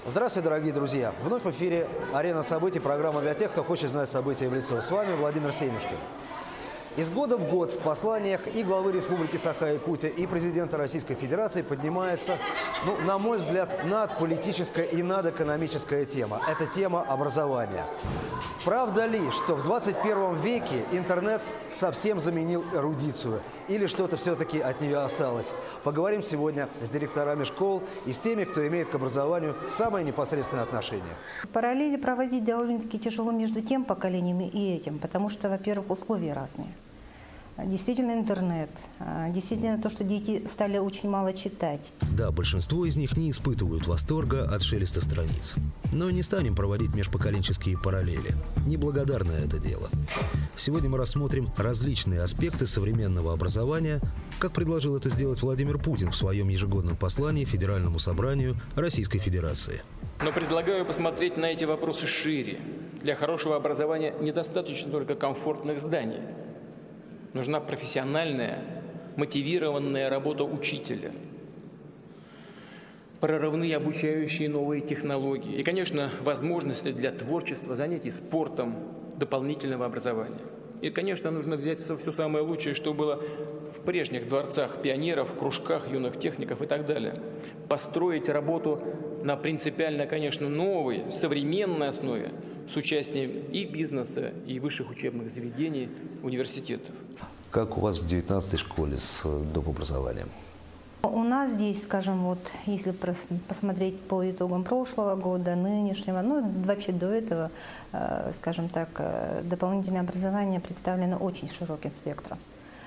Здравствуйте, дорогие друзья! Вновь в эфире «Арена событий», программа для тех, кто хочет знать события в лицо. С вами Владимир Семешкин. Из года в год в посланиях и главы Республики Саха-Якутия, и президента Российской Федерации поднимается, на мой взгляд, надполитическая и надэкономическая тема. Это тема образования. Правда ли, что в 21 веке интернет совсем заменил эрудицию? Или что-то все-таки от нее осталось? Поговорим сегодня с директорами школ и с теми, кто имеет к образованию самое непосредственное отношение. Параллели проводить довольно-таки тяжело между тем поколением и этим, потому что, во-первых, условия разные. Действительно интернет, действительно то, что дети стали очень мало читать. Да, большинство из них не испытывают восторга от шелеста страниц. Но не станем проводить межпоколенческие параллели. Неблагодарное это дело. Сегодня мы рассмотрим различные аспекты современного образования, как предложил это сделать Владимир Путин в своем ежегодном послании Федеральному собранию Российской Федерации. Но предлагаю посмотреть на эти вопросы шире. Для хорошего образования недостаточно только комфортных зданий. Нужна профессиональная, мотивированная работа учителя, прорывные обучающие новые технологии и, конечно, возможности для творчества, занятий спортом, дополнительного образования. И, конечно, нужно взять все самое лучшее, что было в прежних дворцах пионеров, кружках юных техников и так далее. Построить работу на принципиально, конечно, новой, современной основе с участием и бизнеса, и высших учебных заведений, университетов. Как у вас в 19-й школе с доп. Образованием? У нас здесь, скажем, вот если посмотреть по итогам прошлого года, нынешнего, вообще до этого, скажем так, дополнительное образование представлено очень широким спектром.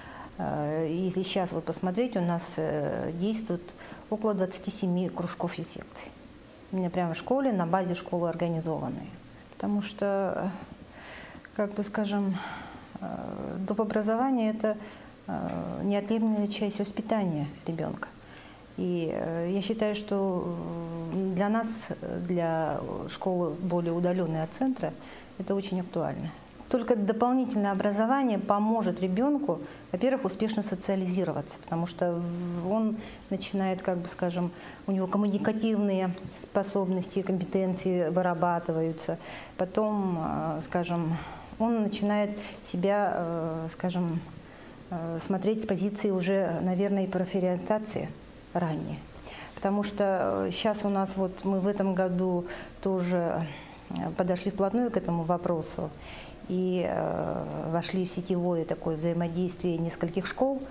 Если сейчас вот посмотреть, у нас действует около 27 кружков и секций. У меня прямо в школе, на базе школы организованные. Потому что, как бы скажем, доп. Образование – это неотъемлемая часть воспитания ребенка. И я считаю, что для нас, для школы более удаленной от центра, это очень актуально. Только дополнительное образование поможет ребенку, во-первых, успешно социализироваться, потому что он начинает, как бы скажем, у него коммуникативные способности, компетенции вырабатываются. Потом, скажем, он начинает себя, скажем, смотреть с позиции уже, наверное, и профориентации ранее. Потому что сейчас у нас, вот мы в этом году тоже подошли вплотную к этому вопросу и вошли в сетевое такое взаимодействие нескольких школ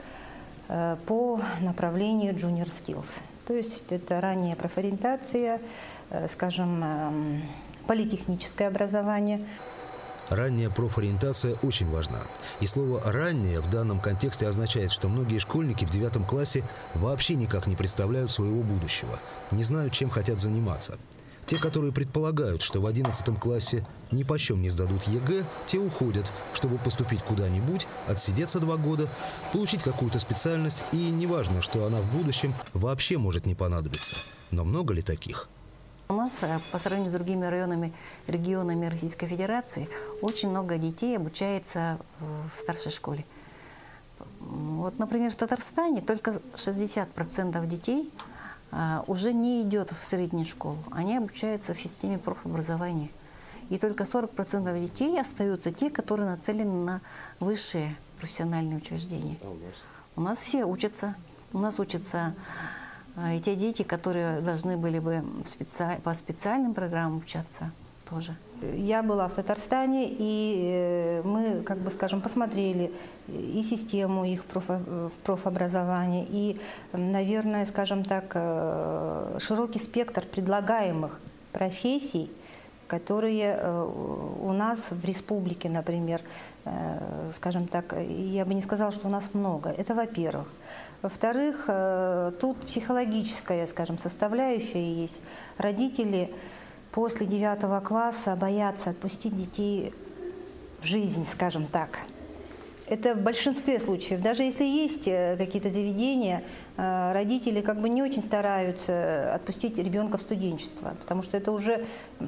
по направлению Junior Skills. То есть это ранняя профориентация, скажем, политехническое образование. Ранняя профориентация очень важна. И слово «ранняя» в данном контексте означает, что многие школьники в 9 классе вообще никак не представляют своего будущего, не знают, чем хотят заниматься. Те, которые предполагают, что в 11 классе ни почем не сдадут ЕГЭ, те уходят, чтобы поступить куда-нибудь, отсидеться 2 года, получить какую-то специальность, и неважно, что она в будущем вообще может не понадобиться. Но много ли таких? У нас, по сравнению с другими регионами Российской Федерации, очень много детей обучается в старшей школе. Вот, например, в Татарстане только 60% детей уже не идет в среднюю школу. Они обучаются в системе профобразования. И только 40% детей остаются те, которые нацелены на высшие профессиональные учреждения. У нас все учатся. У нас учатся и те дети, которые должны были бы по специальным программам обучаться, тоже. Я была в Татарстане, и мы, как бы скажем, посмотрели и систему их профобразования, и, наверное, скажем так, широкий спектр предлагаемых профессий, которые у нас в республике, например, скажем так, я бы не сказала, что у нас много. Это во-первых. Во-вторых, тут психологическая, скажем, составляющая есть. Родители после 9 класса боятся отпустить детей в жизнь, скажем так. Это в большинстве случаев. Даже если есть какие-то заведения, родители как бы не очень стараются отпустить ребенка в студенчество, потому что это уже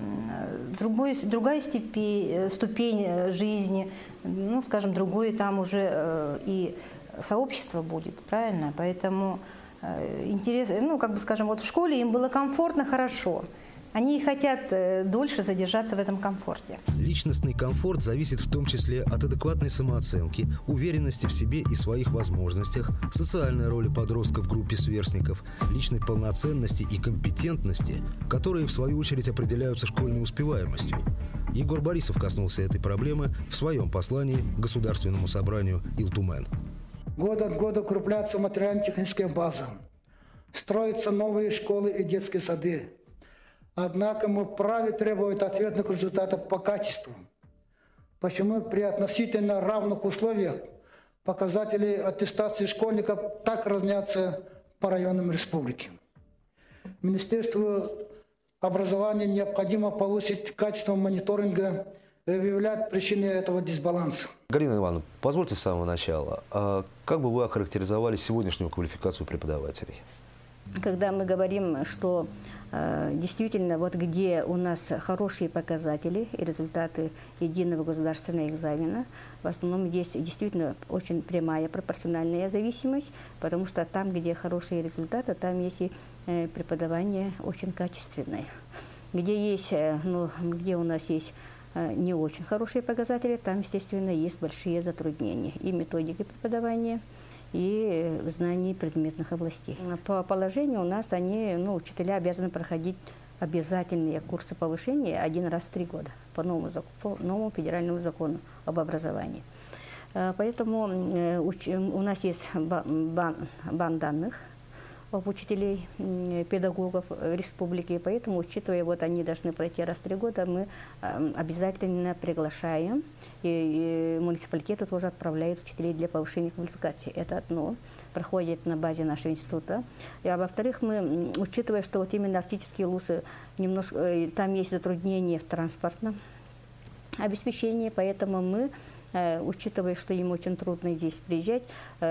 другая ступень жизни, ну, скажем, другое там уже и сообщество будет, правильно? Поэтому интересно, ну, как бы, скажем, вот в школе им было комфортно, хорошо. Они хотят дольше задержаться в этом комфорте. Личностный комфорт зависит в том числе от адекватной самооценки, уверенности в себе и своих возможностях, социальной роли подростка в группе сверстников, личной полноценности и компетентности, которые, в свою очередь, определяются школьной успеваемостью. Егор Борисов коснулся этой проблемы в своем послании к Государственному собранию «Илтумен». Год от года укрепляется материально-техническая база, строятся новые школы и детские сады. Однако мы вправе требовать ответных результатов по качеству. Почему при относительно равных условиях показатели аттестации школьников так разнятся по районам республики? Министерству образования необходимо повысить качество мониторинга и выявлять причины этого дисбаланса. Галина Ивановна, позвольте с самого начала. Как бы вы охарактеризовали сегодняшнюю квалификацию преподавателей? Когда мы говорим, что действительно, вот где у нас хорошие показатели и результаты единого государственного экзамена, в основном есть действительно очень прямая пропорциональная зависимость, потому что там, где хорошие результаты, там есть и преподавание очень качественное. Где у нас есть не очень хорошие показатели, там, естественно, есть большие затруднения и методики преподавания, и знаний предметных областей. По положению у нас учителя обязаны проходить обязательные курсы повышения 1 раз в 3 года по новому федеральному закону об образовании. Поэтому у нас есть банк данных об учителей, педагогов республики, поэтому, учитывая, вот они должны пройти раз в 3 года, мы обязательно приглашаем, и муниципалитеты тоже отправляют учителей для повышения квалификации. Это одно, проходит на базе нашего института. А во-вторых, мы, учитывая, что вот именно арктические вузы, там есть затруднения в транспортном обеспечении, поэтому мы, учитывая, что им очень трудно здесь приезжать,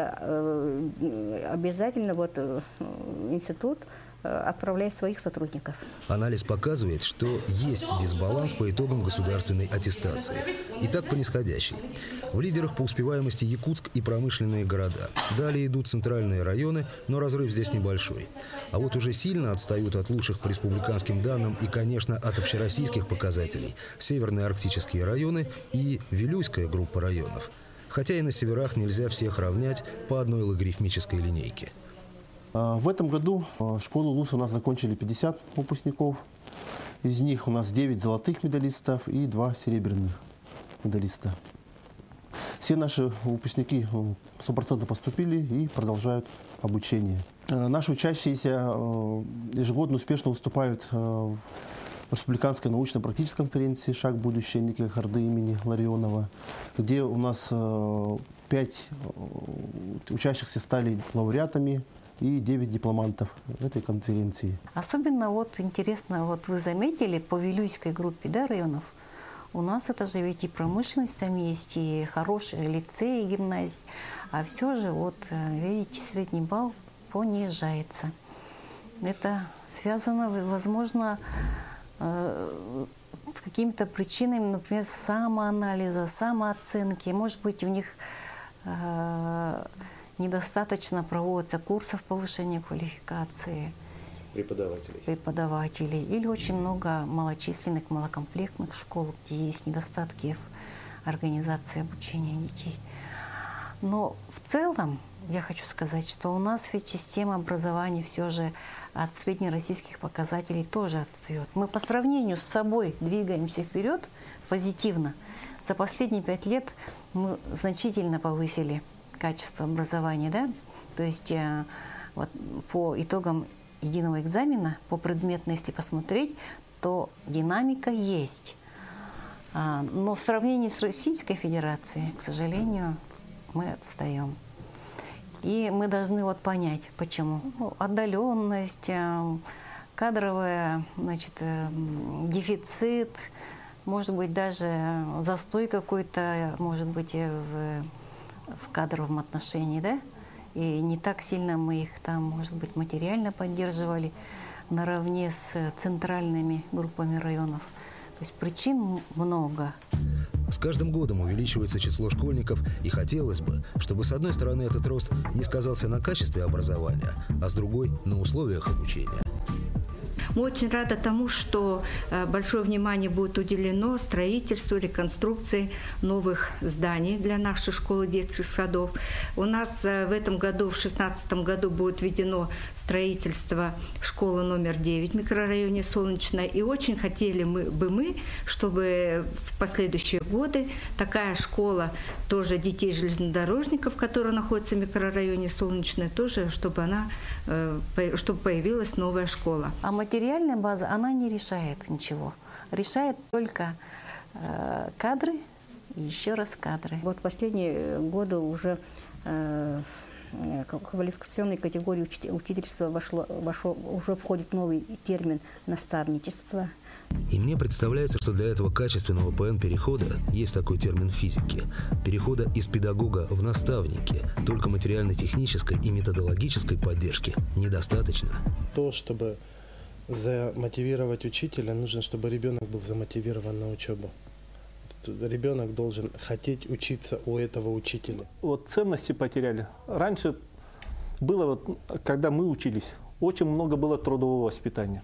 обязательно институт отправляет своих сотрудников. Анализ показывает, что есть дисбаланс по итогам государственной аттестации. Итак, по нисходящей. В лидерах по успеваемости Якутск и промышленные города. Далее идут центральные районы, но разрыв здесь небольшой. А вот уже сильно отстают от лучших по республиканским данным и, конечно, от общероссийских показателей северные арктические районы и Вилюйская группа районов. Хотя и на северах нельзя всех равнять по одной логарифмической линейке. В этом году школу ЛУС у нас закончили 50 выпускников. Из них у нас 9 золотых медалистов и 2 серебряных медалиста. Все наши выпускники 100% поступили и продолжают обучение. Наши учащиеся ежегодно успешно выступают в республиканской научно-практической конференции «Шаг в будущее» Никиты Харды имени Ларионова, где у нас 5 учащихся стали лауреатами и 9 дипломантов этой конференции. Особенно интересно, вы заметили по Вилюйской группе районов, у нас это же ведь и промышленность там есть, и хорошие лицеи, гимназии, а все же, видите, средний балл понижается. Это связано, возможно, с какими-то причинами, например, самоанализа, самооценки. Может быть, у них недостаточно проводится курсов повышения квалификации преподавателей. Или очень много малочисленных, малокомплектных школ, где есть недостатки в организации обучения детей. Но в целом я хочу сказать, что у нас ведь система образования все же от среднероссийских показателей тоже отстает. Мы по сравнению с собой двигаемся вперед позитивно. За последние 5 лет мы значительно повысили качество образования, То есть по итогам единого экзамена, по предметности посмотреть, то динамика есть. Но в сравнении с Российской Федерацией, к сожалению, мы отстаем. И мы должны понять, почему. Отдаленность, кадровый дефицит, может быть, даже застой какой-то, может быть, в кадровом отношении, И не так сильно мы их там, может быть, материально поддерживали наравне с центральными группами районов. То есть причин много. С каждым годом увеличивается число школьников, и хотелось бы, чтобы с одной стороны этот рост не сказался на качестве образования, а с другой – на условиях обучения. Мы очень рады тому, что большое внимание будет уделено строительству, реконструкции новых зданий для нашей школы детских садов. У нас в этом году, в 2016 году, будет введено строительство школы номер 9 в микрорайоне Солнечное. И очень хотели бы мы, чтобы в последующие годы такая школа тоже детей железнодорожников, которая находится в микрорайоне Солнечное, тоже, чтобы появилась новая школа. А материальная база, она не решает ничего. Решает только кадры и еще раз кадры. Вот последние годы уже в квалификационной категории учительства уже входит новый термин «наставничество». И мне представляется, что для этого качественного ПН-перехода, есть такой термин в физике, перехода из педагога в наставники, только материально-технической и методологической поддержки недостаточно. То, чтобы замотивировать учителя, нужно, чтобы ребенок был замотивирован на учебу. Ребенок должен хотеть учиться у этого учителя. Вот ценности потеряли. Раньше было, когда мы учились, очень много было трудового воспитания.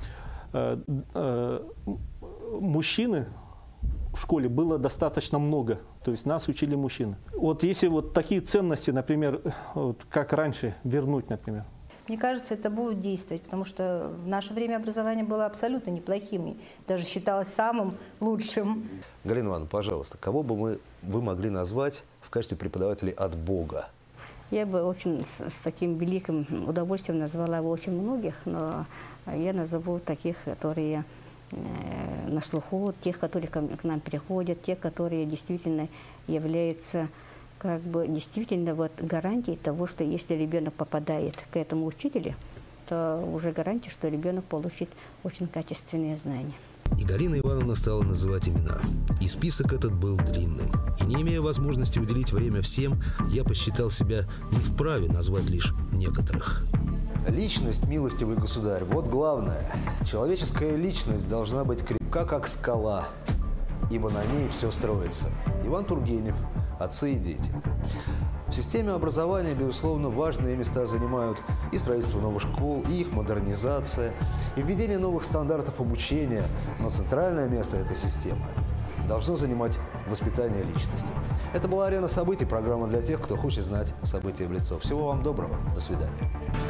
Мужчины в школе было достаточно много, то есть нас учили мужчины. Вот если вот такие ценности, например, вот как раньше, вернуть, например. Мне кажется, это будет действовать, потому что в наше время образование было абсолютно неплохим, даже считалось самым лучшим. Галина Ивановна, пожалуйста, кого бы вы могли назвать в качестве преподавателей от Бога? Я бы очень с таким великим удовольствием назвала бы очень многих, но я назову таких, которые на слуху, тех, которые к нам приходят, те, которые действительно являются действительно гарантией того, что если ребенок попадает к этому учителю, то уже гарантия, что ребенок получит очень качественные знания. И Галина Ивановна стала называть имена. И список этот был длинным. И не имея возможности уделить время всем, я посчитал себя не вправе назвать лишь некоторых. Личность, милостивый государь, вот главное. Человеческая личность должна быть крепка, как скала, ибо на ней все строится. Иван Тургенев, «Отцы и дети». В системе образования, безусловно, важные места занимают и строительство новых школ, и их модернизация, и введение новых стандартов обучения. Но центральное место этой системы должно занимать воспитание личности. Это была «Арена событий», программа для тех, кто хочет знать события в лицо. Всего вам доброго. До свидания.